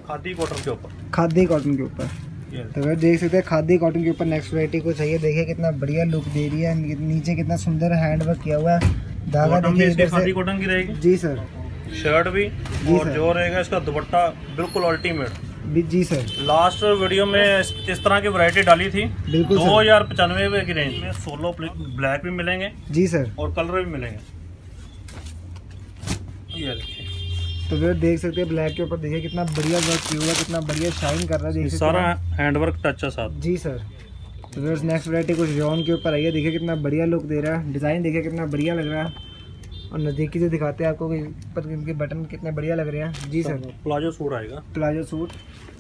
Khadi cotton के ऊपर, khadi cotton के ऊपर। तो फिर देख सकते हैं खादी कॉटन के ऊपर नेक्स्ट वैरायटी को चाहिए। देखिए कितना बढ़िया लुक दे रही है, नीचे कितना सुंदर हैंड वर्क किया हुआ है, धागा देखिए इधर से खादी कॉटन की रहेगी जी सर। शर्ट भी और जो रहेगा इसका दुपट्टा बिल्कुल अल्टीमेट जी सर। लास्ट वीडियो में इस तरह की वैरायटी डाली थी, बिल्कुल 2095 की रेंज में। सोलो ब्लैक भी मिलेंगे जी सर और कलर भी मिलेंगे। ये देखिए, तो फिर देख सकते हैं ब्लैक के ऊपर देखिए कितना बढ़िया वर्क किया हुआ है, कितना बढ़िया शाइन कर रहा है, देखिए सारा हैंडवर्क टच है साथ जी सर। तो फिर नेक्स्ट वैरायटी कुछ जॉन के ऊपर आई है, देखिए कितना बढ़िया लुक दे रहा है, डिज़ाइन देखिए कितना बढ़िया लग रहा है। और नज़दीकी से दिखाते हैं आपको कि ऊपर इनके बटन कितने बढ़िया लग रहे हैं जी सर। प्लाजो सूट आएगा, प्लाजो सूट।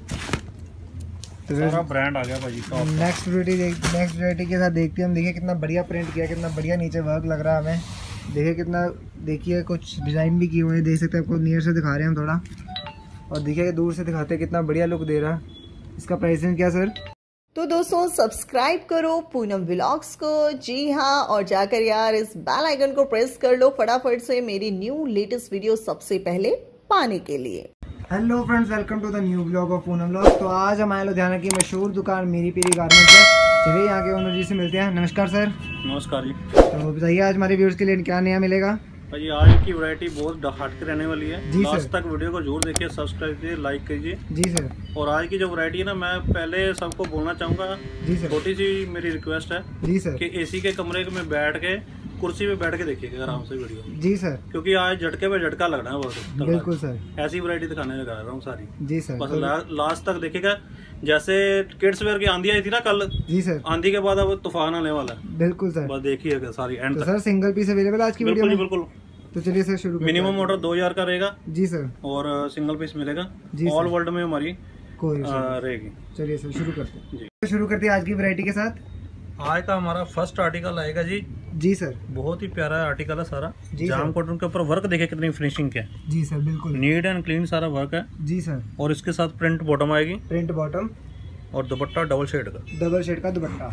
तो सारा ब्रांड आ गया भाई। नेक्स्ट वैरायटी के साथ देखते हैं हम, देखिए कितना बढ़िया प्रिंट किया, कितना बढ़िया नीचे वर्क लग रहा है हमें। देखिए कितना, देखिए कुछ डिज़ाइन भी किए हुए हैं, देख सकते हैं, आपको नियर से दिखा रहे हैं हम थोड़ा, और देखिए दूर से दिखाते हैं कितना बढ़िया लुक दे रहा है। इसका प्राइसिंग क्या सर? तो दोस्तों सब्सक्राइब करो पूनम व्लॉग्स को, जी हाँ, और जाकर यार इस बेल आइकन को प्रेस कर लो फटाफट से मेरी न्यू लेटेस्ट वीडियो सबसे पहले पाने के लिए। Hello friends, welcome to the new blog of Poonam vlog. तो आज हम आए लुधियाना की मशहूर दुकान मीरी पीरी गारमेंट्स है। चलिए यहाँ के ओनर जी से मिलते हैं। नमस्कार सर। नमस्कार जी। तो बताइए आज हमारे व्यूअर्स के लिए क्या नया मिलेगा? भाई आज की वैरायटी बहुत हट के रहने वाली है जी। लास्ट तक वीडियो को जरूर देखिए, सब्सक्राइब कीजिए, लाइक कीजिए जी सर। और आज की जो वैरायटी है ना, मैं पहले सबको बोलना चाहूँगा जी सर, छोटी सी मेरी रिक्वेस्ट है जी सर कि एसी के कमरे में बैठ के कुर्सी पे बैठ के देखिएगा आराम से वीडियो जी सर, क्योंकि आज झटके पे झटका लगना है बहुत। बिल्कुल सर, ऐसी वैरायटी दिखाने लगा रहा हूँ सारी जी सर। बस लास्ट तक देखिएगा। जैसे किड्स वेयर की आंधी आई थी ना कल जी सर, आंधी के बाद अब तूफान आने वाला है। बिल्कुल सर, बस देखिएगा सारी एंड तक। सर सिंगल पीस अवेलेबल आज की वीडियो में? बिल्कुल। तो चलिए सर शुरू। मिनिमम ऑर्डर 2000 का रहेगा जी सर, और सिंगल पीस मिलेगा ऑल वर्ल्ड में हमारी कोई रहेगी। चलिए सर शुरू करते हैं जी। शुरू करते हैं आज की वैरायटी के साथ। आज का हमारा फर्स्ट आर्टिकल आएगा जी जी सर। बहुत ही प्यारा आर्टिकल है सारा जाम कॉटन के ऊपर। वर्क देखिए कितनी फिनिशिंग क्या है जी सर, बिल्कुल नीट एंड क्लीन सारा वर्क है जी सर। और इसके साथ प्रिंट बॉटम आएगी, प्रिंट बॉटम, और दुपट्टा डबल शेड का दुपट्टा।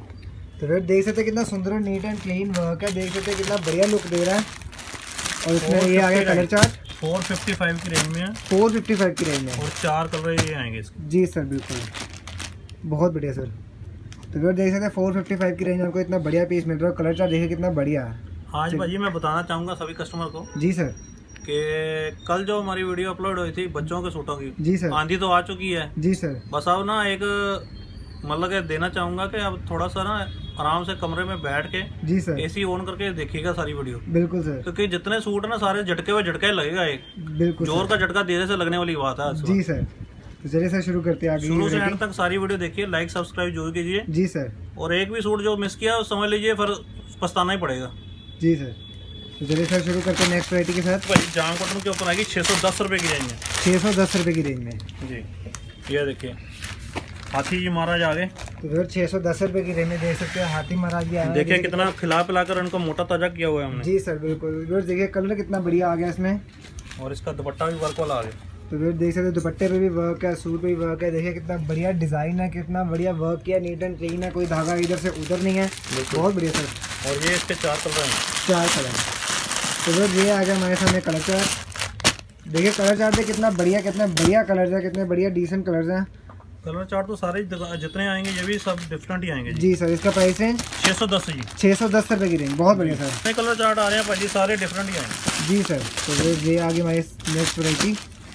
तो फिर देख सकते हैं कितना सुंदर नीट एंड क्लीन वर्क है, देख सकते हैं कितना बढ़िया लुक दे रहा है। और इसमें ये आ गया कलर चार्ट 455 की रेंज में है, 455 की रेंज में, और 4 कलर ये आएंगे इसके जी सर। बिल्कुल बहुत बढ़िया सर। तो फिर देख सकते हैं 455 की रेंज में आपको इतना बढ़िया पीस मिल रहा है। कलर चार्ट देखिए कितना बढ़िया है। आज भाई मैं बताना चाहूँगा सभी कस्टमर को जी सर कि कल जो हमारी वीडियो अपलोड हुई थी बच्चों के सूटों की जी सर, आंधी तो आ चुकी है जी सर। बस अब ना एक मतलब देना चाहूँगा कि अब थोड़ा सा ना आराम से कमरे में बैठ के जी सर एसी ऑन करके देखिएगा सारी वीडियो। बिल्कुल सर, क्योंकि जितने सूट है ना सारे झटके हुए झटका लगेगा एक, बिल्कुल जोर का झटका धीरे से लगने वाली बात है जी सर। तो चलिए सर शुरू करते हैं आगे। शुरू से एंड तक सारी वीडियो देखिए, लाइक सब्सक्राइब जरूर कीजिए जी सर। और एक भी सूट जो मिस किया समझ लीजिए फिर पछताना ही पड़ेगा जी सर। तो चलिए सर शुरू करते हैं नेक्स्ट वैरायटी के साथ। भाई जाम कॉटन के ऊपर आएगी 610 रुपये की रेंज में, 610 रुपये की रेंज में जी। ये देखिए हाथी जी महाराज आ गए। तो फिर 610 रुपये की रेंज में देख सकते हैं हाथी महाराज भी आए। देखिए कितना खिला पिला कर उनको मोटा ताजा किया हुआ है हमने जी सर। बिल्कुल देखिए कलर कितना बढ़िया आ गया इसमें, और इसका दुपट्टा भी वर्क वाला आ गया। तो फिर देख सकते हैं दुपट्टे पे भी वर्क है, सूट पे भी वर्क है। देखिए कितना बढ़िया डिज़ाइन है, कितना बढ़िया वर्क किया, नीट एंड क्लीन है, कोई धागा इधर से उधर नहीं है, बहुत बढ़िया सर। और ये इसके 4 कलर हैं, 4 कलर हैं। तो फिर ये आ गया हमारे सामने कलर चार्ट। देखिए कलर चार्ट कितना बढ़िया कलर है, कितने बढ़िया डिसेंट कलर्स हैं। कलर चार्ट तो सारे जितने आएंगे ये भी सब डिफरेंट ही आएंगे जी सर। इसका प्राइस रेंज 610 जी, 610 रुपये की रेंज, बहुत बढ़िया सर। जितने कलर चार्ट आ रहे हैं भाई सारे डिफरेंट ही आएंगे जी सर। तो ये आगे हमारी नेक्स्ट वैरायटी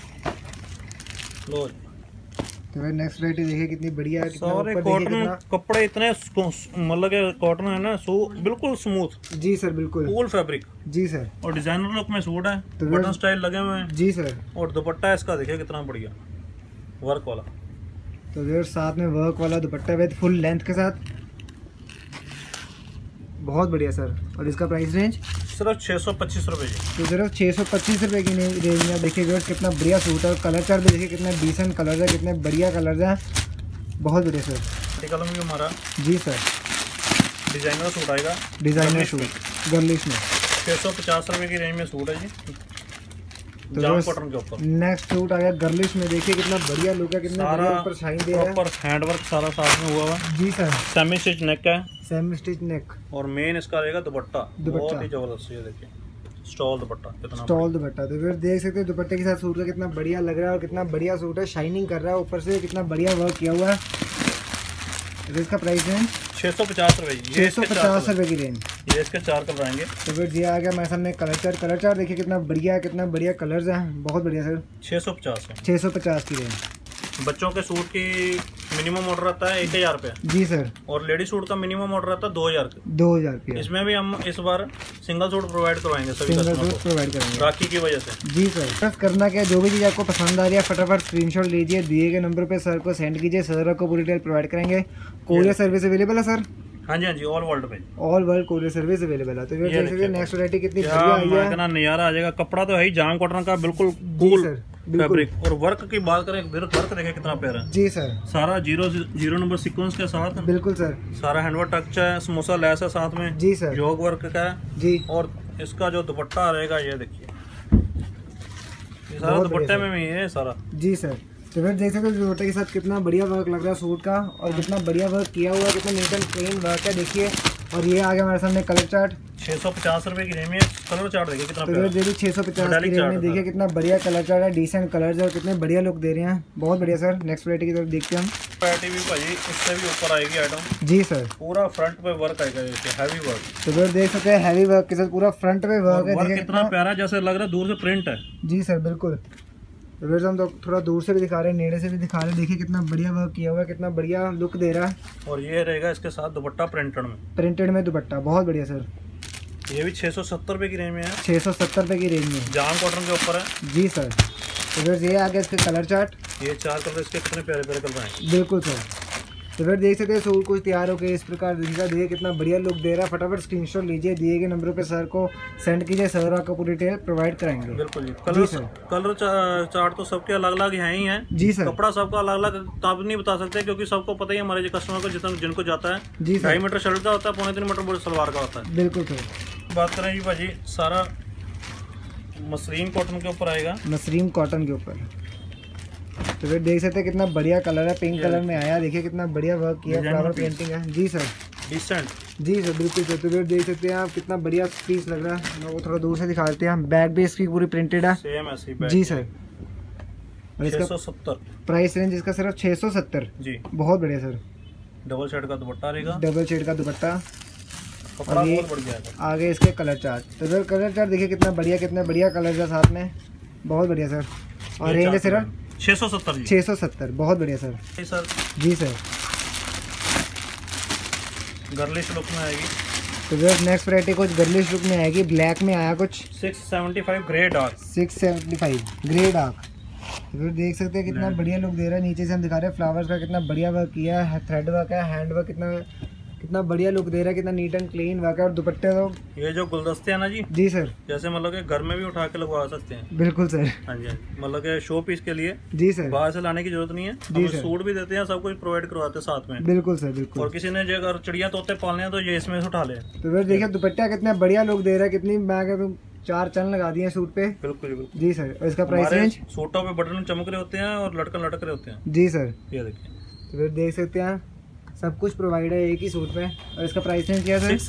लो। तो फिर नेक्स्ट वैरायटी देखिए कितनी बढ़िया है, सारे कॉटन कपड़े इतने मतलब के कॉटन है ना, सो बिल्कुल स्मूथ जी सर, बिल्कुल कूल फैब्रिक जी सर। और डिजाइनर लुक में सूट है, तो बटन स्टाइल लगे हुए हैं जी सर। और दुपट्टा इसका देखिए कितना बढ़िया वर्क वाला। तो फिर साथ में वर्क वाला दुपट्टा विद फुल लेंथ के साथ, बहुत बढ़िया सर। और इसका प्राइस रेंज सिर्फ 625 रुपये जी। तो सिर्फ 625 रुपये की रेंज में देखिए व्यूअर्स कितना बढ़िया सूट है। कलर चार्ट भी देखिए कितने डिसेंट कलर है, कितने बढ़िया कलर है, बहुत बढ़िया सर। आर्टिकल में भी हमारा जी सर डिजाइनर सूट आएगा, डिजाइनर सूट गर्लिश में 650 रुपये की रेंज में सूट है जी। जाम कॉटन के ऊपर नेक्स्ट सूट आ गया गर्लिश में। देखिए कितना बढ़िया लुक है, कितना बढ़िया ऊपर शाइन दे रहा है, ऊपर हैंडवर्क सारा साथ में हुआ है जी सर। सेमी स्टिच नेक है, सेमी स्टिच नेक। और मेन इसका रहेगा दुपट्टा, बहुत ही जबरदस्त। ये देखिए स्टॉल दुपट्टा, कितना स्टॉल दुपट्टा। तो फिर देख सकते हैं दुपट्टे के साथ सूट का कितना बढ़िया लग रहा है और कितना बढ़िया सूट है, शाइनिंग कर रहा है, ऊपर से कितना बढ़िया वर्क किया हुआ है। तो इसका प्राइस है 650 रुपये, 650 रुपये की रेंज। ये इसके 4 कलर आएंगे। तो फिर ये आ गया हमारे सामने कलर चार्ट देखिए कितना बढ़िया कलर्स हैं, बहुत बढ़िया सर। 650 की रेंज। बच्चों के सूट की मिनिमम ऑर्डर आता है 1000 रुपये जी सर, और लेडी सूट का मिनिमम ऑर्डर आता है 2000 रुपये। इसमें भी हम इस बार सिंगल सूट प्रोवाइड करवाएंगे, सभी सिंगल सूट प्रोवाइड करेंगे राखी की वजह से। जी सर, बस करना क्या, जो भी चीज़ आपको पसंद आ रही है फटाफट स्क्रीनशॉट लीजिए, दिए गए नंबर पे सर को सेंड कीजिए, सर आपको पूरी डिटेल प्रोवाइड करेंगे। कोरियर सर्विस अवेलेबल है सर? हाँ जी, ऑल वर्ल्ड पे, all world courier service available है। तो ये नेक्स्ट वैरायटी कितनी बढ़िया आई है, कितना नजारा आ जाएगा। कपड़ा तो है ही जाम कॉटन का, बिल्कुल कूल फैब्रिक। और वर्क की बात करें, वर्क देखें कितना प्यारा है जी सर, सारा जीरो नंबर सीक्वेंस के साथ, बिल्कुल सर। सारा हैंडवर्क टच है, समोसा लेस है साथ में जी सर, योग वर्क का है जी। और इसका जो दुपट्टा रहेगा ये देखिए, ये सारा दुपट्टे में ही है सारा जी सर। तो फिर देख सकते हो दुपट्टे के साथ कितना बढ़िया वर्क लग रहा है सूट का, और कितना बढ़िया वर्क किया हुआ है, कितना नीट एंड क्लीन वर्क है देखिए। और ये आ गया हमारे सामने कलर चार्ट, 650 रुपए की रेंज में कलर चार्ट देखिए कितना प्यारा। तो 650 की रेंज में देखिए कितना बढ़िया कलर चार्ट है, डिसेंट कलर्स है और कितने बढ़िया लुक दे रहे हैं, बहुत बढ़िया सर। नेक्स्ट वैरायटी की तरफ देखते हैं हम। वैरायटी भी भाई इससे भी ऊपर आएगी आइटम जी सर, पूरा फ्रंट पे वर्क आएगा, हैवी वर्क। तो फिर देख सकते हैं हैवी वर्क के साथ पूरा फ्रंट पे वर्क है, देखिए कितना प्यारा, जैसे लग रहा है दूर से प्रिंट है। जी सर बिल्कुल। तो फिर हम तो थोड़ा दूर से भी दिखा रहे हैं, नेड़े से भी दिखा रहे हैं, देखिए कितना बढ़िया वर्क किया हुआ है, कितना बढ़िया लुक दे रहा है। और ये रहेगा इसके साथ दुपट्टा प्रिंटेड में दुपट्टा, बहुत बढ़िया सर। ये भी 670 रुपए की रेंज में है, 670 रुपए की रेंज में, जाम कॉटन के ऊपर है जी सर। तो फिर ये आ गया इसके कलर चार्ट, ये 4 कलर इसके कितने प्यारे प्यारे कलर हैं, बिल्कुल सर। तो फिर देख सकते हैं सूट कुछ तैयार हो गए इस प्रकार दिखा, देखिए कितना बढ़िया लुक दे रहा है। फटाफट स्क्रीनशॉट लीजिए, दिए गए नंबरों पे सर को सेंड कीजिए, सर आपको पूरी डिटेल प्रोवाइड कराएंगे। बिल्कुल जी। कलर चार्ट तो सबके अलग अलग हैं ही हैं जी सर, कपड़ा सबका अलग अलग तब नहीं बता सकते क्योंकि सबको पता ही है हमारे कस्टमर को जितना जिनको जाता है जी, 2.5 मीटर शर्ट का होता है, 3.5 मीटर सलवार का होता है। बिल्कुल सर। बात करें जी भाजी, सारा मसरीन कॉटन के ऊपर आएगा, मसरीन कॉटन के ऊपर। तो फिर देख सकते हैं कितना बढ़िया कलर है, पिंक कलर में आया, देखिए कितना बढ़िया वर्क किया, फ्लावर पेंटिंग है जी सर, डिसेंट जी सर बिल्कुल सर। तो फिर देख सकते हैं आप कितना बढ़िया पीस लग रहा है, मैं वो थोड़ा दूर से दिखा देते हैं। बैक भी इसकी पूरी प्रिंटेड है, सेम ऐसी जी सर। और इसका 670 प्राइस रेंज इसका सिर्फ 670 जी, बहुत बढ़िया सर। डबल शेड का दुपट्टा रहेगा, डबल शेड का दुपट्टा, और ये आगे इसके कलर चार्ट। तो फिर कलर चार्ट देखिए कितना बढ़िया कलर है साथ में, बहुत बढ़िया सर। और रेंज है सिर्फ 670, बहुत बढ़िया सर। सर जी सर, गर्लिश लुक में आएगी। तो फिर नेक्स्ट वैरायटी कुछ गर्लिश लुक में आएगी, ब्लैक में आया कुछ 675 ग्रे डार्क, 675 ग्रे डार्क। तो फिर देख सकते हैं कितना बढ़िया लुक दे रहा है, नीचे से हम दिखा रहे हैं फ्लावर्स का कितना बढ़िया वर्क किया है, थ्रेड वर्क है, हैंड वर्क कितना बढ़िया लुक दे रहा है, कितना नीट एंड क्लीन वर्क है। और दुपट्टे तो ये जो गुलदस्ते हैं ना जी सर, जैसे मतलब कि घर में भी उठा के लगवा सकते हैं, बिल्कुल सर। हाँ जी, मतलब कि शो पीस के लिए जी सर, बाहर से लाने की जरूरत नहीं है, हम सूट भी देते हैं, सब कुछ प्रोवाइड करवाते हैं साथ में, बिल्कुल सर बिल्कुल। और किसी ने जो अगर चिड़िया तोते पालने हैं तो ये इसमें से उठा ले। तो फिर देखिए दुपट्टा कितना बढ़िया लुक दे रहा है, कितनी मैं 4 चन लगा दिए सूट पे, बिल्कुल जी सर। और इसका प्राइस रेंज, सूटों पे बटन चमक रहे होते हैं और लटकन लटक रहे होते हैं जी सर, ये देखिए। तो फिर देख सकते हैं सब कुछ प्रोवाइड है एक ही सूट में। और इसका प्राइस रेंज क्या है?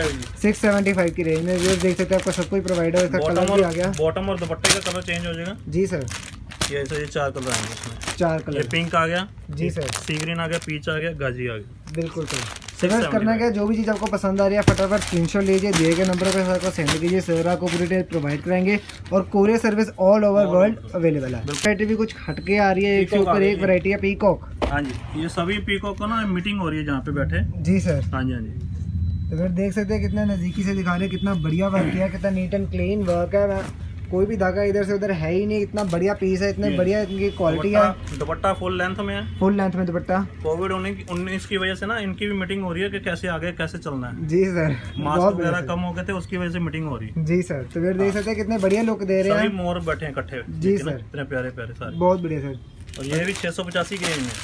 675 की रेंज में देख सकते हैं आपको सब कुछ प्रोवाइड है। इसका कलर भी आ गया, बॉटम और दुपट्टे का कलर चेंज हो जाएगा जी सर। ये 4 कलर आएंगे इसमें, 4 कलर। ये पिंक आ गया जी सर, सी ग्रीन आ गया, पीच आ गया, गाजी आ गया, बिल्कुल सर। सर्च करना क्या, जो भी चीज़ आपको पसंद आ रही है फटाफट स्क्रीनशॉट लीजिए, दिए गए नंबर पर सर को सेंड कीजिए, सर आपको पूरी डिटेल प्रोवाइड कराएंगे। और courier service all over world available है। वैरायटी भी कुछ हटके आ रही है, एक के ऊपर एक वैरायटी है पीकॉक। हाँ जी, ये सभी पीकॉक का ना मीटिंग हो रही है जहाँ पे बैठे जी सर। हाँ जी हाँ जी। तो फिर देख सकते हैं कितना नज़दीकी से दिखा रहे हैं, कितना बढ़िया वर्क किया, कितना नीट एंड क्लीन वर्क है, कोई भी धागा इधर से उधर है ही नहीं, इतना बढ़िया पीस है, इतने बढ़िया इनकी क्वालिटी है। दुपट्टा फुल लेंथ में है, फुल लेंथ में दुपट्टा। कोविड-19 की वजह से ना इनकी भी मीटिंग हो रही है कि कैसे आगे कैसे चलना है जी सर। मास्क वगैरह कम हो गए थे, उसकी वजह से मीटिंग हो रही है जी सर। तो फिर देख सकते हैं कितने बढ़िया लुक दे रहे हैं, सभी मोर बैठे हैं इकट्ठे जी सर, इतने प्यारे प्यारे सारे, बहुत बढ़िया सर। और ये भी 685 की रेंज में,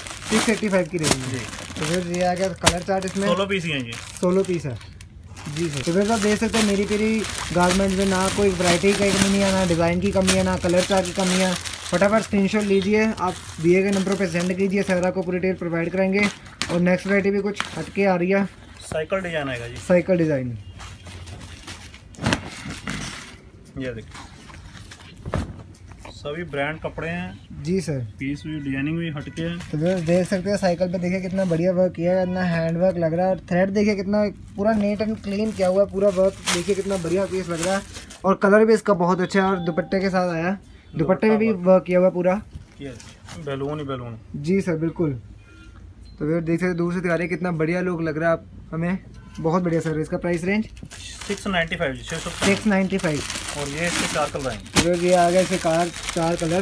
685 की रेंज में जी। तो फिर ये आ गया कलर चार्ट, इसमें 16 पीस ही हैं जी, 16 पीस है जी सर। तो फिर आप देख सकते हैं मेरी पेरी गारमेंट्स में ना कोई वैरायटी की कमी है, ना डिज़ाइन की कमी है, ना कलर चार्ट की कमी है। फटाफट स्क्रीनशॉट लीजिए, आप दिए गए नंबरों पे सेंड कीजिए, सर आपको पूरी डिटेल प्रोवाइड करेंगे। और नेक्स्ट वैरायटी भी कुछ हटके आ रही है, साइकिल डिज़ाइन आएगा जी, साइकिल डिज़ाइन। ये देखिए सभी ब्रांड कपड़े हैं जी सर। पीस भी डिजाइनिंग भी हटके है। तो देख सकते हैं साइकिल पे देखिए कितना बढ़िया वर्क किया है, कितना हैंड वर्क लग रहा है। और थ्रेड देखिए कितना पूरा नीट एंड क्लीन किया हुआ है, पूरा वर्क देखिए कितना बढ़िया पीस लग रहा है। और कलर भी इसका बहुत अच्छा है और दुपट्टे के साथ आया, दुपट्टे में भी वर्क किया हुआ पूरा बैलून ही बैलून। जी सर बिल्कुल। तो फिर देख सकते दूर से दिखा रहे कितना बढ़िया लुक लग रहा है हमें, बहुत बढ़िया सर। इसका प्राइस रेंज 695 और ये इसके 4 कलर आएंगे। तो ये आ गया इसके 4 कलर।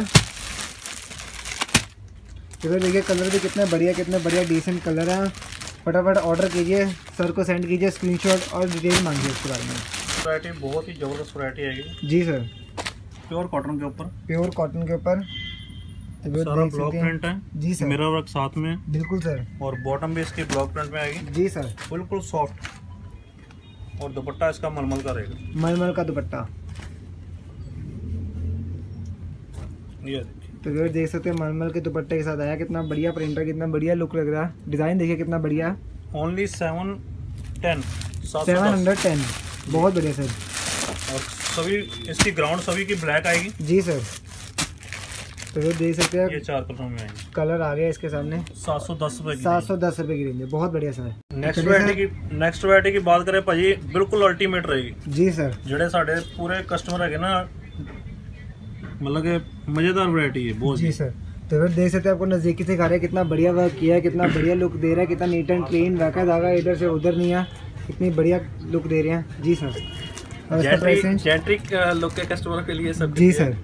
तो देखिए कलर भी कितना बढ़िया डिसेंट कलर है। फटाफट ऑर्डर कीजिए, सर को सेंड कीजिए स्क्रीनशॉट और डिटेल मांगिए उसके बारे में। वैरायटी बहुत ही जबरदस्त वैरायटी आएगी। जी सर। प्योर कॉटन के ऊपर, सारा ब्लॉक प्रिंट है। जी सर। मिरर वर्क साथ में बिल्कुल सर। और बॉटम भी इसकी ब्लॉक प्रिंट में आएगी। जी सर। बिल्कुल सॉफ्ट। और दुपट्टा इसका मलमल का रहेगा, मलमल का दुपट्टा। ये तो फिर देख सकते हैं मलमल के दुपट्टे के साथ आया, कितना बढ़िया प्रिंट है, कितना बढ़िया लुक लग रहा है। डिजाइन देखिए कितना बढ़िया। ओनली 710 बहुत बढ़िया सर। और सभी इसकी ग्राउंड सभी की ब्लैक आएगी। जी सर। तो फिर देख सकते हैं ये 4 कलर में आएंगे। कलर आ गया इसके सामने। 710 रुपए की। 710 रुपए की रेंज है, बहुत बढ़िया सर। नेक्स्ट वैरायटी की बात करें भाजी, बिल्कुल अल्टीमेट रहेगी। जी सर। जेडे साढ़े पूरे कस्टमर है ना, मतलब कि मजेदार वैरायटी है बहुत। जी सर। तो फिर देख सकते हैं आपको नजदीकी से दिखा रहे हैं कितना बढ़िया वर्क किया है, कितना बढ़िया लुक दे रहा है, कितना नीट एंड क्लीन रखा धागा इधर से उधर नहीं है, कितनी बढ़िया लुक दे रहे हैं। जी सर। और इसका प्राइस जेंट्रिक लुक के कस्टमर के लिए सब। जी सर।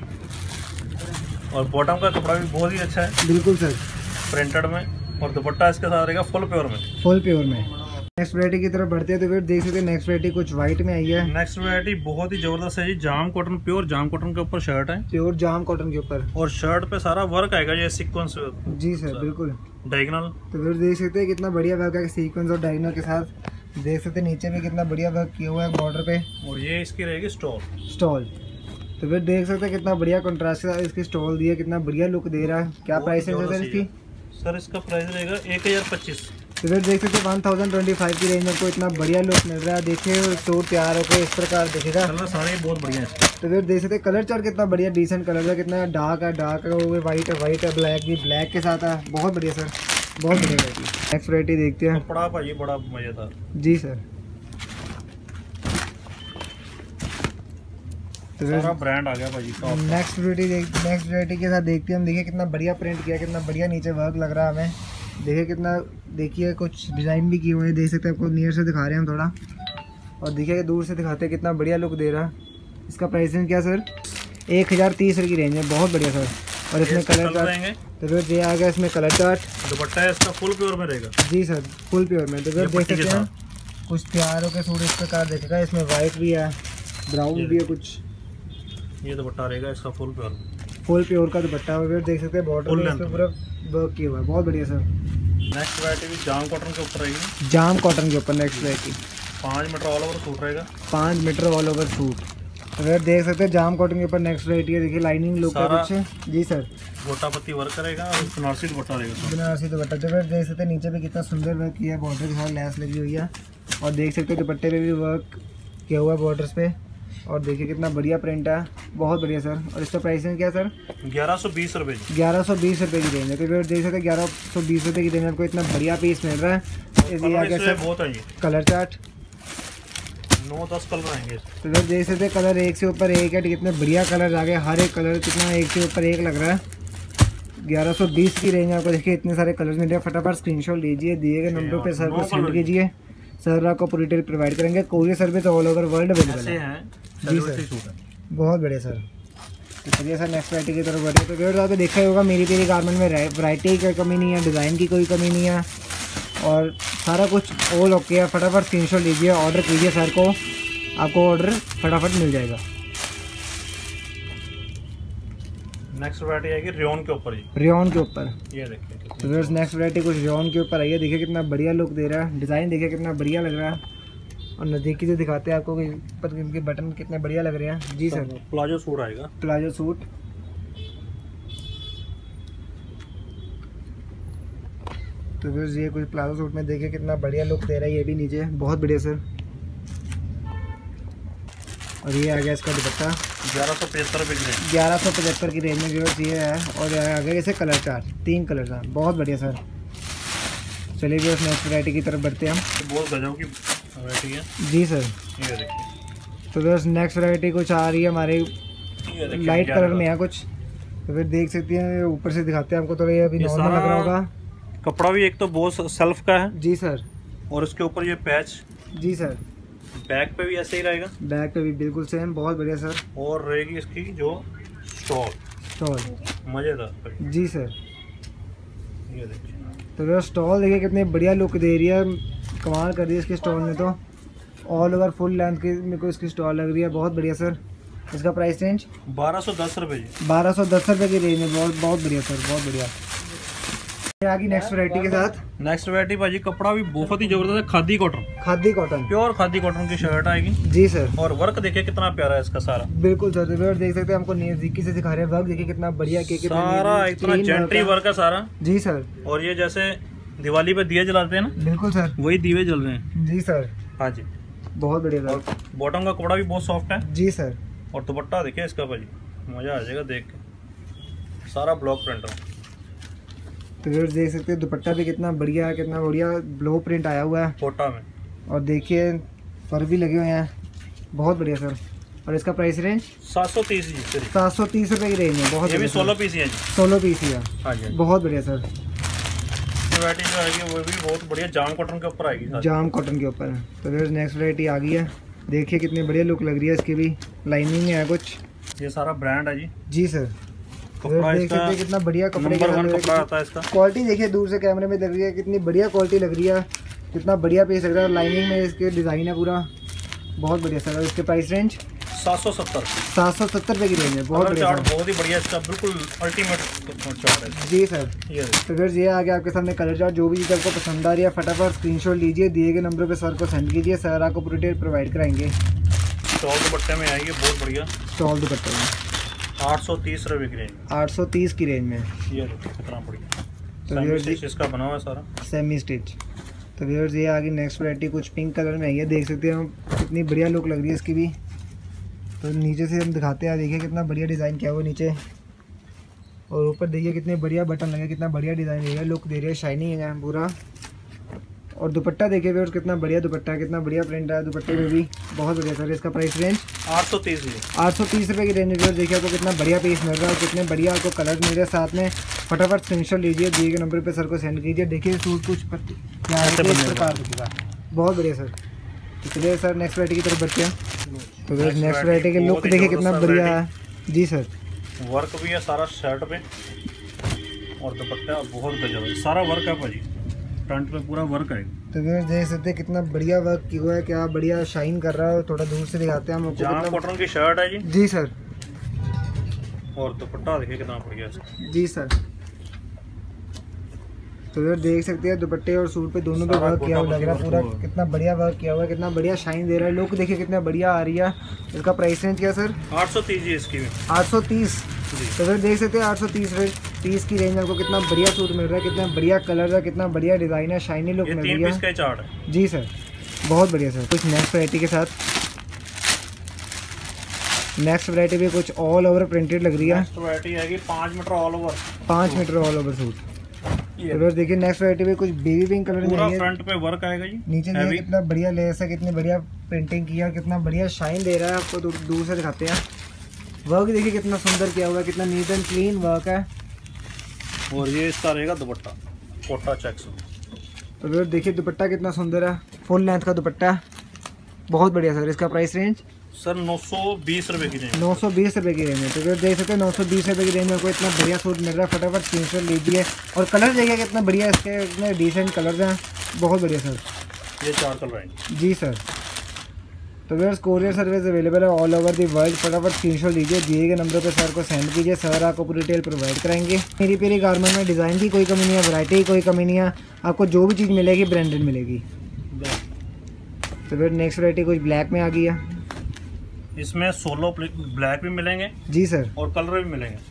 और बॉटम का कपड़ा भी बहुत ही अच्छा है। बिल्कुल सर। प्रिंटेड में और दुपट्टा इसके साथ रहेगा फुल प्योर में। नेक्स्ट वैरायटी की तरफ बढ़ते हैं। तो फिर देख सकते हैं नेक्स्ट वैरायटी कुछ व्हाइट में आई है। नेक्स्ट वैरायटी बहुत ही जबरदस्त है जी। Jam cotton, pure jam cotton के ऊपर शर्ट है। प्योर जाम कॉटन के ऊपर और शर्ट पे सारा वर्क आएगा ये सीक्वेंस। जी सर बिल्कुल। डायगोनल। तो फिर देख सकते हैं कितना बढ़िया वर्क है सीक्वेंस और डायगोनल के साथ। देख सकते हैं नीचे भी कितना बढ़िया वर्क किया हुआ है बॉर्डर पे। और ये इसकी रहेगी स्टॉल। तो फिर देख सकते हैं कितना बढ़िया कंट्रास्ट के साथ इसकी स्टॉल दी है, कितना बढ़िया लुक दे रहा है। क्या प्राइस है सर इसकी? सर इसका प्राइस रहेगा 1025। तो फिर देख सकते हैं 1025 की रेंज में आपको इतना बढ़िया लुक मिल रहा है। देखिए सूट तैयार होकर इस प्रकार दिखेगा। कलर सारे बहुत बढ़िया है। तो फिर देख सकते हैं कलर चार्ट कितना बढ़िया डिसेंट कलर है, कितना डार्क है वो वाइट है ब्लैक भी ब्लैक के साथ है। बहुत बढ़िया सर, बहुत बढ़िया वैरायटी। नेक्स्ट वैरायटी देखते हैं। कपड़ा भाई बड़ा मजेदार। जी सर। तो सारा ब्रांड आ गया भाई। नेक्स्ट वैरायटी के साथ देखते हैं हम। देखिए कितना बढ़िया प्रिंट किया, कितना बढ़िया नीचे वर्क लग रहा है हमें। देखिए कितना, देखिए कुछ डिज़ाइन भी किए हुए हैं, देख सकते हैं। आपको नियर से दिखा रहे हैं हम थोड़ा, और देखिए दूर से दिखाते हैं कितना बढ़िया लुक दे रहा है। इसका प्राइस क्या सर? 1030 रुपये की रेंज है, बहुत बढ़िया सर। और इसमें कलर चार्ट, तो फिर ये आ गया इसमें कलर चार्ट। दुपट्टा है इसका फुल प्योर में रहेगा। जी सर फुल प्योर में। तो फिर देख सकते हैं कुछ तैयारों के सूट इस प्रकार दिखेगा। इसमें वाइट भी है, ब्राउन भी है कुछ। ये दुपट्टा रहेगा इसका फुल प्योर का दुपट्टा। और देख सकते हैं बॉर्डर में इसमें पूरा वर्क किया हुआ है, बहुत बढ़िया सर। नेक्स्ट वैरायटी भी जाम कॉटन के ऊपर रहेगी। जाम कॉटन के ऊपर next variety 5 metre all over suit रहेगा। 5 मीटर ऑल ओवर सूट। अगर देख सकते हैं जाम कॉटन के ऊपर नेक्स्ट वैरायटी है। देखिए लाइनिंग लुक है कुछ। जी सर। गोटा पत्ती वर्क करेगा और बनारसी दुपट्टा रहेगा। बनारसी दुपट्टा। तो फिर देख सकते हैं नीचे भी कितना सुंदर वर्क किया है, बॉर्डर के साथ लैस लगी हुई है। और देख सकते हैं दुपट्टे पे भी वर्क किया हुआ है बॉर्डर्स पे। और देखिए कितना बढ़िया प्रिंट है, बहुत बढ़िया सर। और इसका प्राइसिंग क्या सर? 1120 रुपये। 1120 रुपये की रेंज है। तो फिर देख सकते हैं 1120 रुपये की रेंज में आपको इतना बढ़िया पीस मिल रहा है। बहुत है। कलर चार्ट 9-10 कलर आएंगे। तो फिर देख सकते हैं कलर एक से ऊपर एक है, कितने बढ़िया कलर आ गए। हर एक कलर कितना एक से ऊपर एक लग रहा है। 1120 की रेंज आपको देखिए इतने सारे कलर मिल रहे हैं। फटाफट स्क्रीनशॉट लीजिए, दिए गए नंबर पे सर को सेंड कीजिए। सर आपको पूरी डिटेल प्रोवाइड करेंगे। Courier service all over world available है। जी सर बहुत बढ़िया सर। तो चलिए सर नेक्स्ट वैरायटी की तरफ बढ़े। तो फिर आपने देखा ही होगा मेरी तेरी गारमेंट में वैरायटी की कमी नहीं है, डिज़ाइन की कोई कमी नहीं है, और सारा कुछ ऑल ओके है। फटाफट स्क्रीनशॉट लीजिए, ऑर्डर कीजिए सर को, आपको ऑर्डर फटाफट मिल जाएगा। नेक्स्ट वैरायटी आएगी रेयॉन के ऊपर। रेयॉन के ऊपर ये देखिए। तो फिर नेक्स्ट वैरायटी कुछ रेयॉन के ऊपर आई है। देखिए कितना बढ़िया लुक दे रहा है, डिज़ाइन देखिए कितना बढ़िया लग रहा है। और नज़दीकी से दिखाते हैं आपको कि इनके बटन कितने बढ़िया लग रहे हैं। जी सर। प्लाजो सूट आएगा। Palazzo suit. तो फिर ये कुछ प्लाजो सूट में देखिए कितना बढ़िया लुक दे रहा है। ये भी नीचे बहुत बढ़िया सर। और ये आ गया इसका दुपट्टा 1175 रुपये की रेंज, 1175 की रेंज में व्यूअर्स ये है। और आ गया इसे कलर चार्ट, 3 कलर चार्ट, बहुत बढ़िया सर। चलिए व्यूअर्स नेक्स्ट वैरायटी की तरफ बढ़ते हैं हम। बहुत गजब की वैरायटी है जी सर। ये देखिए, तो व्यूअर्स नेक्स्ट वैरायटी कुछ आ रही है हमारे लाइट कलर में है कुछ, तो फिर देख सकते हैं। ऊपर से दिखाते हैं आपको, थोड़ा ये अभी नॉर्मल लग रहा होगा। कपड़ा भी एक तो बहुत सेल्फ का है जी सर। और उसके ऊपर ये पैच जी सर। बैक पे भी ऐसे ही रहेगा, बैक पे भी बिल्कुल सेम, बहुत बढ़िया सर। और रहेगी इसकी जो स्टॉल मजेदार। जी सर। ये देखिए, तो भैया स्टॉल देखिए कितनी बढ़िया लुक दे रही है, कमाल कर दी है इसके स्टॉल ने। तो ऑल ओवर फुल लेंथ की मेरे को इसकी स्टॉल लग रही है, बहुत बढ़िया सर। इसका प्राइस रेंज 1210 रुपये जी, 1210 रुपये की रेंज में, बहुत बढ़िया सर, बहुत बढ़िया। आगे नेक्स्ट वैरायटी के साथ। नेक्स्ट वैरायटी भाजी कपड़ा भी बहुत ही जबरदस्त है, khadi cotton, khadi cotton, pure khadi cotton की शर्ट आएगी जी सर। और वर्क देखिए कितना प्यारा है इसका सारा, बिल्कुल सर। तो देख सकते हैं, हमको नजदीकी से दिखा रहे हैं वर्क, देखिए कितना बढ़िया, सारा इतना जेंट्री वर्क है सारा जी सर। और ये जैसे दिवाली पे दिए जलाते हैं ना, बिल्कुल सर, वही दिए जल रहे हैं जी सर। हाँ जी, बहुत बढ़िया सर। और बॉटम का कपड़ा भी बहुत सॉफ्ट है जी सर। और दुपट्टा देखिए इसका भाजी, मजा आ जाएगा देख के, सारा ब्लॉक प्रिंट है। तो देख सकते हैं दुपट्टा भी कितना बढ़िया है, कितना बढ़िया ब्लॉक प्रिंट आया हुआ है कोटा में, और देखिए फर भी लगे हुए हैं, बहुत बढ़िया सर। और इसका प्राइस रेंज 730 जी, 730 रुपये की रेंज है, बहुत। ये भी 16 पीस ही है जी, 16 पीस ही है, हाँ जी, बहुत बढ़िया सर। वैरायटी जो आएगी वो भी बहुत बढ़िया जाम कॉटन के ऊपर आएगी, जाम कॉटन के ऊपर। तो फिर नेक्स्ट वैरायटी आ गई है, देखिए कितनी बढ़िया लुक लग रही है इसकी भी, लाइनिंग में है कुछ। ये सारा ब्रांड है जी, जी सर। देख सकते हैं कितना बढ़िया कपड़े का कपड़ा आता है इसका। क्वालिटी देखिए दूर से कैमरे में लग रही है, कितनी बढ़िया क्वालिटी लग रही है, कितना बढ़िया पीस लग रहा है। लाइनिंग में इसके डिज़ाइन है पूरा, बहुत बढ़िया सर। इसके प्राइस रेंज 770 रुपये की रेंज है, बहुत बढ़िया, बहुत ही बढ़िया इसका, बिल्कुल अल्टीमेट चार्ट है जी सर। तो फिर ये आ गया आपके सामने कलर चार्ट। जो भी चीज़ आपको पसंद आ रही है फटाफट स्क्रीनशॉट लीजिए, दिए गए नंबर पे सर को सेंड कीजिए, सर आपको पूरी डिटेल प्रोवाइड कराएंगे। स्टॉल दुपट्टे में आएगी, बहुत बढ़िया स्टॉल दुपट्टे में 830 रुपये की रेंज, 830 की रेंज में। ये कितना बढ़िया, तो इसका बना हुआ है सारा सेमी स्टिच। तो व्यूअर्स ये आगे नेक्स्ट वैरायटी कुछ पिंक कलर में आई है, देख सकते हैं हम कितनी बढ़िया लुक लग रही है इसकी भी। तो नीचे से हम दिखाते हैं, देखिए कितना बढ़िया डिज़ाइन किया हुआ नीचे, और ऊपर देखिए कितने बढ़िया बटन लगे, कितना बढ़िया डिज़ाइन है, लुक दे रही है, शाइनिंग है पूरा। और दुपट्टा देखिए व्यूअर्स कितना बढ़िया दुपट्टा है, कितना बढ़िया प्रिंट है दुपट्टे में भी, बहुत बढ़िया सर। इसका प्राइस रेंज 830 रुपये की रेंज में। देखिए आपको कितना बढ़िया पीस मिल रहा है, कितने बढ़िया आपको कलर मिल रहे हैं साथ में। फटाफट स्क्रीनशॉट लीजिए, दिए गए नंबर पे सर को सेंड कीजिए। देखिए सूट कुछ प्रकार दिखेगा, बहुत बढ़िया सर। तो चलिए सर नेक्स्ट वैरायटी की तरफ बढ़ते हैं। तो नेक्स्ट वैरायटी के लुक देखिए कितना बढ़िया है जी सर। वर्क भी है सारा शर्ट पे और दुपट्टा बहुत गजब है, सारा वर्क है भाजी, फ्रंट पे पूरा वर्क है। तो देख सकते हैं कितना बढ़िया वर्क किया हुआ है, क्या बढ़िया शाइन कर रहा है। थोड़ा दूर से दिखाते हैं हम आपको। जाम कॉटन की शर्ट है जी, जी सर। और दुपट्टा देखिए कितना बढ़िया है जी सर। तो इधर देख सकते हैं दुपट्टे और सूट पे दोनों पे वर्क किया हुआ लग रहा है पूरा, कितना बढ़िया वर्क किया हुआ है, कितना बढ़िया शाइन दे रहा है। लुक देखिए कितना बढ़िया आ रही है। इसका प्राइस रेंज क्या सर? 830 जी इसकी, 830। तो फिर देख सकते हैं 830 की रेंज में आपको कितना बढ़िया सूट मिल रहा है, कितना बढ़िया कलर है, कितना बढ़िया डिजाइन है, शाइनी लुक मिल रही है जी सर, बहुत बढ़िया सर। कुछ नेक्स्ट वैरायटी के साथ, नेक्स्ट वैरायटी भी कुछ ऑल ओवर प्रिंटेड लग रही है। नेक्स्ट वैरायटी आएगी 5 metre all over, 5 metre all over suit. तो देखिए नेक्स्ट वैरायटी भी कुछ बेबी पिंक कलर में है, फ्रंट पे वर्क आएगा जी, नीचे देखिए कितना बढ़िया लेस है, कितनी बढ़िया प्रिंटिंग की है, कितना बढ़िया शाइन दे रहा है। आपको दूर से दिखाते हैं, वर्क देखिए कितना सुंदर किया हुआ है, कितना नीट एंड क्लीन वर्क है। और ये इसका रहेगा दुपट्टा कोटा चेक्स। तो फिर देखिए दुपट्टा कितना सुंदर है, फुल लेंथ का दुपट्टा, बहुत बढ़िया सर। इसका प्राइस रेंज सर 920 रुपये की रेंज, 920 रुपये की रेंज है। तो फिर देख सकते हैं 920 रुपये की रेंज में कोई इतना बढ़िया सूट मिल रहा है। फटाफट स्क्रीनशॉट लीजिए। और कलर देखिए कितना बढ़िया, इसके इतने डिसेंट कलर हैं, बहुत बढ़िया सर। ये 4 कलर आएंगे जी सर। तो फिर कोरियर सर्विस अवेलेबल है ऑल ओवर दी वर्ल्ड। फटाफट स्क्रीनशॉट लीजिए, दिए गए नंबर पर सर को सेंड कीजिए, सर आपको पूरी डिटेल प्रोवाइड कराएंगे। मेरी पेरी गारमेंट में डिज़ाइन की कोई कमी नहीं है, वैरायटी की कोई कमी नहीं है, आपको जो भी चीज़ मिलेगी ब्रांडेड मिलेगी। तो फिर नेक्स्ट वैरायटी कुछ ब्लैक में आ गई है, इसमें सोलो ब्लैक भी मिलेंगे जी सर, और कलर भी मिलेंगे।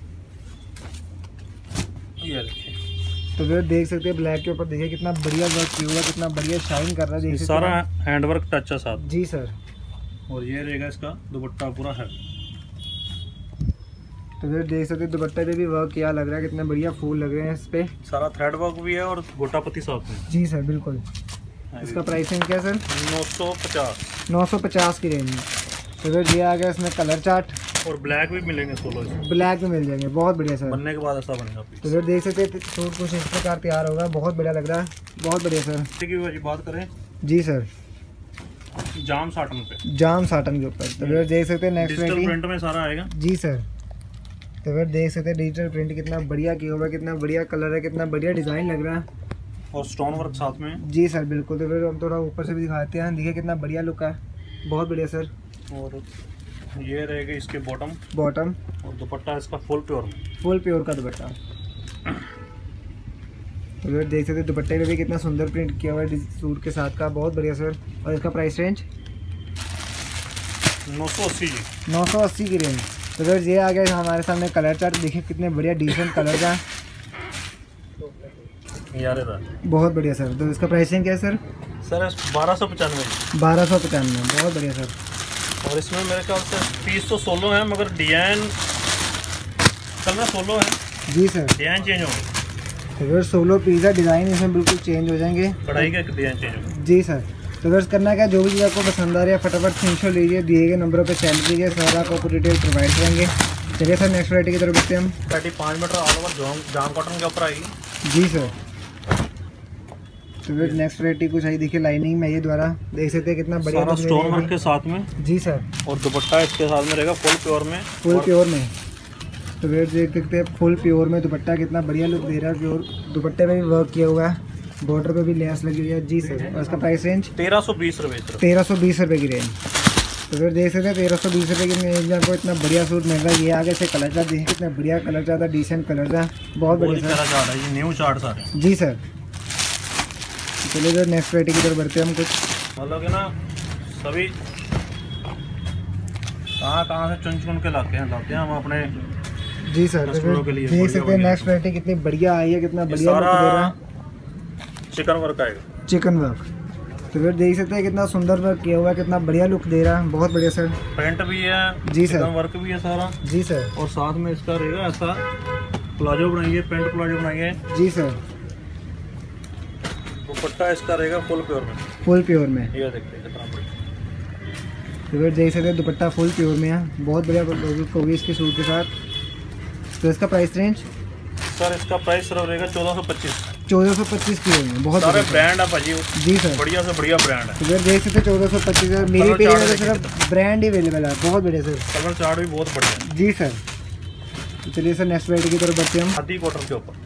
ये देखिए, तो फिर देख सकते हैं ब्लैक के ऊपर देखिए कितना बढ़िया वर्क किया हुआ है, कितना बढ़िया शाइन कर रहा है। देखिए सारा हैंडवर्क टच है साथ। जी सर। और ये रहेगा इसका दुपट्टा पूरा है। तो फिर देख सकते दुपट्टे पे भी वर्क किया लग रहा है, कितने बढ़िया फूल लग रहे हैं इस पे। सारा थ्रेड वर्क भी है और गोटा पत्ती साथ में। जी सर बिल्कुल। इसका प्राइसिंग क्या सर? 950 की रेंज में। तो फिर ये आ गया इसमें कलर चार्ट और ब्लैक भी मिलेंगे, सोलो ब्लैक भी मिल जाएंगे, बहुत बढ़िया सर। बनने के बाद ऐसा बनेगा। तो फिर देख सकते सूट कुछ इस प्रकार तैयार होगा, बहुत बढ़िया लग रहा है, बहुत बढ़िया सर। की बात करें जी सर, जाम साटन पे, जाम साटन के ऊपर। तो फिर देख सकते हैं नेक्स्ट डिजिटल प्रिंट में सारा आएगा। जी सर। तो फिर देख सकते हैं डिजिटल प्रिंट कितना बढ़िया किया हुआ है, कितना बढ़िया कलर है, कितना बढ़िया डिज़ाइन लग रहा है और स्टोन वर्क साथ में। जी सर बिल्कुल। तो फिर हम थोड़ा ऊपर से भी दिखाते हैं, देखिए कितना बढ़िया लुक है, बहुत बढ़िया सर। और ये रहेगा इसके बॉटम और दुपट्टा इसका फुल प्योर का दुपट्टा। तो फिर देख सकते दुपट्टे में भी कितना सुंदर प्रिंट किया हुआ है सूट के साथ का, बहुत बढ़िया सर। और इसका प्राइस रेंज 980 की रेंज। तो फिर ये आ गया हमारे सामने कलर चार्ट, देखिए कितने बढ़िया डिसेंट कलर का, बहुत बढ़िया सर। तो इसका प्राइसिंग क्या है सर? 1295। बहुत बढ़िया सर। और इसमें मेरे ख्याल से पीस तो सोलो है, मगर डिजाइन कलर सोलो है। जी सर, डिजाइन चेंज होंगे। तो फिर सोलो पीस है, डिज़ाइन इसमें बिल्कुल चेंज हो जाएंगे, कढ़ाई का डिजाइन चेंज होगा। जी सर। तो फिर करना क्या, जो भी चीज़ आपको पसंद आ रही है फटाफट स्क्रीनशॉट लीजिए, दिए गए नंबरों पे सेंड कीजिए, सर आपको डिटेल प्रोवाइड करेंगे। चलिए सर नेक्स्ट वैरायटी की तरफ बढ़ते हैं हम। 5 मीटर ऑल ओवर जाम कॉटन के ऊपर आएगी। जी सर। तो फिर नेक्स्ट वैरायटी कुछ आई, देखिए लाइनिंग में ये द्वारा देख सकते हैं कितना बढ़िया स्टोन वर्क के साथ में। जी सर। और दुपट्टा इसके साथ में रहेगा फुल प्योर में। तो फिर देख सकते हैं फुल प्योर में दुपट्टा कितना बढ़िया लुक दे रहा है, प्योर दुपट्टे में भी वर्क किया हुआ है, बॉर्डर पे भी लेस लगी हुई है। जी सर। और इसका प्राइस रेंज 1320 रुपये की रेंज। तो फिर देख सकते हैं 1320 रुपये की रेंज में आपको इतना बढ़िया सूट मिल रहा है। ये आगे से कलर चार्ट देखिए, कितना बढ़िया कलर चार्ट है, डिसेंट कलर है, बहुत बढ़िया सर। न्यू चार्ट सारे। जी सर। चलिए सर नेक्स्ट वैरायटी की तरफ बढ़ते हैं हम। कुछ मतलब कि ना सभी कहाँ से चुन के लाते हैं हम अपने। जी सर। तो देख सकते हैं नेक्स्ट वैरायटी कितनी बढ़िया आई है, कितना बढ़िया लुक दे रहा है। चिकन वर्क आएगा, चिकन वर्क। तो फिर देख सकते हैं कितना सुंदर वर्क किया हुआ है, कितना बढ़िया लुक दे रहा है, बहुत बढ़िया सर। प्रिंट भी है, जी सर, वर्क भी है सारा। जी सर। और साथ में इसका रहेगा ऐसा प्लाजो बनाइए, पेंट प्लाजो बनाइए। जी सर। दुपट्टा इसका रहेगा फुल प्योर में। ये देखते हैं कितना बढ़िया। तो फिर देख सकते हैं दुपट्टा फुल प्योर में है, बहुत बढ़िया लुक होगी इसके सूट के साथ। तो इसका प्राइस रेंज सर, इसका प्राइस सिर्फ रहेगा 1425 की रेंज में, बहुत सारे ब्रांड है भाजी। जी सर, बढ़िया से बढ़िया ब्रांड है। तो फिर देख सकते हैं 1425 है, मेरी पेज में सिर्फ ब्रांड ही अवेलेबल है, बहुत बढ़िया सर। कलर चार्ट भी बहुत बढ़िया। जी सर। तो चलिए सर नेक्स्ट वैरायटी की तरफ बढ़ते हैं हम। खादी कॉटन के ऊपर।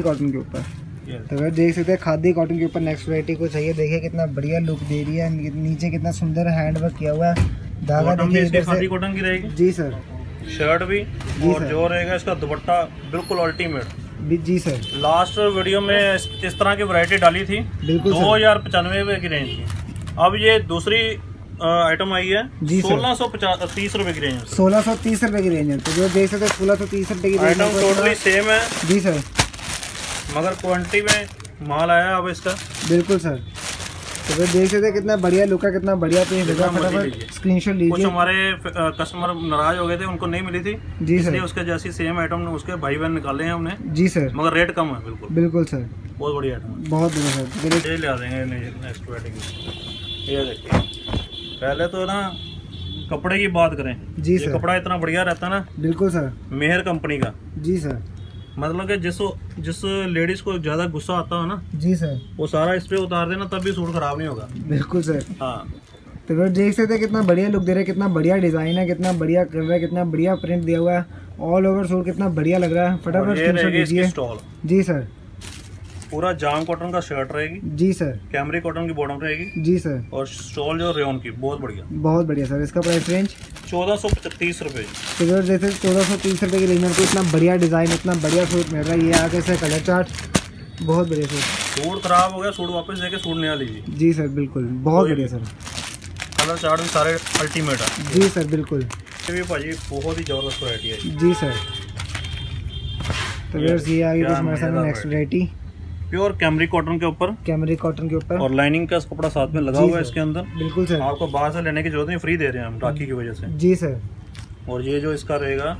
तो फिर देख सकते हैं खादी कॉटन के ऊपर नेक्स्ट वैरायटी को चाहिए, देखिए कितना बढ़िया लुक दे रही है, नीचे कितना सुंदर हैंड वर्क किया हुआ है, धागा देखिए इधर से। खादी कॉटन की रहेगी। जी सर। शर्ट भी, और जो रहेगा इसका दुपट्टा बिल्कुल अल्टीमेट। जी सर। लास्ट वीडियो में इस तरह की वैरायटी डाली थी, बिल्कुल 2095 की रेंज की। अब ये दूसरी आइटम आई है 1630 रुपए की रेंज। 1630 रुपए की रेंज है। तो जो देख सकते हैं 1630 रुपए की रेंज। आइटम टोटली सेम है। जी सर, मगर क्वांटिटी में माल आया अब इसका। बिल्कुल सर। तो फिर देख सकते हैं कितना बढ़िया लुक है, कितना बढ़िया पेज है, फटाफट स्क्रीनशॉट लीजिए। कुछ हमारे कस्टमर नाराज हो गए थे, उनको नहीं मिली थी। जी सर। इसलिए उसके जैसी सेम आइटम उसके भाई बहन निकाले हैं हमने। जी सर। मगर रेट कम है। बिल्कुल सर, बहुत बढ़िया आइटम है, बहुत बढ़िया सर। ये ले आ देंगे नेक्स्ट वैरायटी। ये देखिए, पहले तो ना कपड़े की बात करें। जी सर। कपड़ा इतना बढ़िया रहता है ना। बिल्कुल सर। मेहर कंपनी का। जी सर। मतलब कि जिस लेडीज को ज्यादा गुस्सा आता हो ना। जी सर। वो सारा इस पे उतार देना, तब भी सूट खराब नहीं होगा। बिल्कुल सर। हाँ। तो फिर देख सकते हैं कितना बढ़िया लुक दे रहा है, कितना बढ़िया डिजाइन है, कितना बढ़िया कर रहा है, कितना बढ़िया प्रिंट दिया हुआ है, ऑल ओवर सूट कितना बढ़िया लग रहा है। फटाफट स्क्रीनशॉट लीजिए। जी सर। पूरा जाम कॉटन का शर्ट रहेगी। जी सर। कैमरी कॉटन की बॉटम रहेगी। जी सर। और स्टॉल जो रेयन की, बहुत बढ़िया सर। इसका प्राइस रेंज 1430 रुपए। तो जैसे 1430 रुपए की रेंज में इतना बढ़िया डिजाइन, इतना बढ़िया सूट मिल रहा है। ये आगे से कलर चार्ट, बहुत बढ़िया सर। सूट खराब हो गया, सूट वापस देके सूट नया लीजिए। जी सर, बिल्कुल बहुत बढ़िया सर। कलर चार्ट भी सारे अल्टीमेट है। जी सर, बिल्कुल। ये भी भाजी बहुत ही जबरदस्त वैरायटी है। जी सर। तो ये आगे कुछ हमारे सामने next variety. Pure cambric cotton के ऊपर, कैमरिक कॉटन के ऊपर, और लाइनिंग का कपड़ा साथ में लगा हुआ है इसके अंदर। बिल्कुल सर, आपको बाहर से लेने की जरूरत नहीं, फ्री दे रहे हैं हम राखी की वजह से। जी सर। और ये जो इसका रहेगा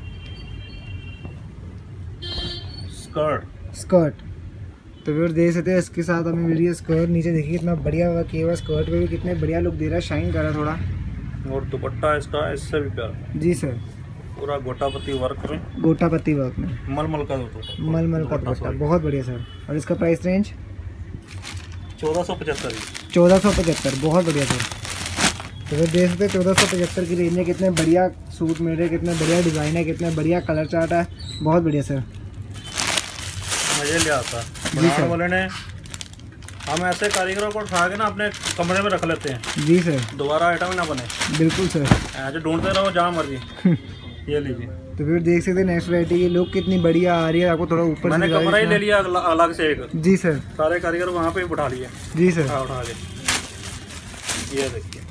स्कर्ट, तो फिर देख सकते हैं इसके साथ हमें मिली है स्कर्ट। नीचे देखिए कितना बढ़िया वर्क किया हुआ, स्कर्ट पे भी कितने बढ़िया लुक दे रहा है, शाइन कर रहा है थोड़ा। और दुपट्टा इसका इससे भी प्यारा। जी सर, पूरा गोटापत्ती वर्क में, गोटापत्ती वर्क में, मलमल का दुपट्टा, बहुत बढ़िया सर। और इसका प्राइस रेंज 1475। बहुत बढ़िया सर। तो फिर देख सकते हैं 1475 की रेंज में कितने बढ़िया सूट मिल रहे हैं, कितने बढ़िया डिज़ाइन है, कितने बढ़िया कलर चार्ट है, बहुत बढ़िया सर। मजे ले आता बनाने वाले ने। हम ऐसे कारीगरों को उठा के ना अपने कमरे में रख लेते हैं। जी सर, दोबारा आइटम ना बने। बिल्कुल सर, ऐसे ढूंढते रहो जहाँ मर्जी। ये लीजिए। तो फिर देख सकते हैं नेक्स्ट वैरायटी की लुक कितनी बढ़िया आ रही है। आपको थोड़ा ऊपर मैंने कमरा ही ले लिया अलग से एक। जी सर, सारे कारीगर वहाँ पे उठा लिए। जी सर, उठा के ये देखिए,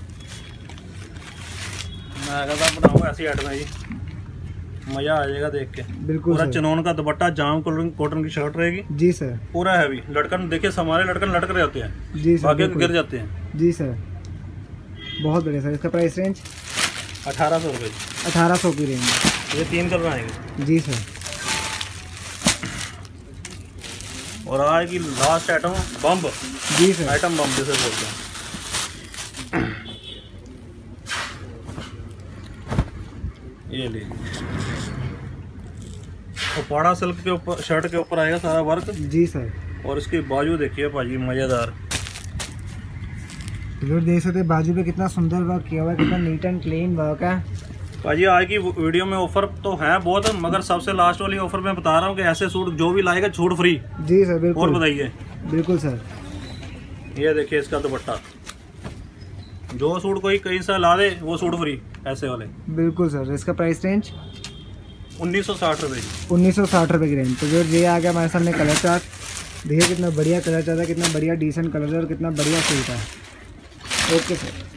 मैं कहता बनाऊंगा ऐसी आइटम है जी, मजा आ जाएगा देख के। बिल्कुल पूरा चिनोन का दुपट्टा, जाम कॉटन की शर्ट रहेगी। जी सर, पूरा हैवी। लटकन देखिए, हमारे लटकन लटक रहे होते हैं। जी सर, बाकी गिर जाते हैं। जी सर, बहुत बढ़िया सर। इसका प्राइस रेंज 1800 रुपये। 1800 की रेंज। ये 3 कलर आएंगे। जी सर। और आएगी लास्ट आइटम बम्ब। जी सर, आइटम बम्ब जैसे बोलते हैं। ये लीजिए, पहाड़ा सिल्क के ऊपर, शर्ट के ऊपर आएगा सारा वर्क। जी सर। और इसकी बाजू देखिए भाजी, मजेदार। तो देख सकते हैं बाजू पे कितना सुंदर वर्क किया हुआ है, कितना नीट एंड क्लीन वर्क है भाजी। आज की वीडियो में ऑफर तो है बहुत, मगर सबसे लास्ट वाली ऑफर मैं बता रहा हूँ कि ऐसे सूट जो भी लाएगा छूट फ्री। जी सर, बिल्कुल। और बताइए। बिल्कुल सर। ये देखिए इसका दुपट्टा, जो सूट कोई कहीं से ला दे वो सूट फ्री, ऐसे वाले। बिल्कुल सर। इसका प्राइस रेंज 1960 रुपये की। 1960 रुपये की रेंज। तो जो ये आ गया हमारे सामने कलर चार्ट, देखिए कितना बढ़िया कलर चार्ट है, कितना बढ़िया डिसेंट कलर है और कितना बढ़िया सूट है। Okay sir.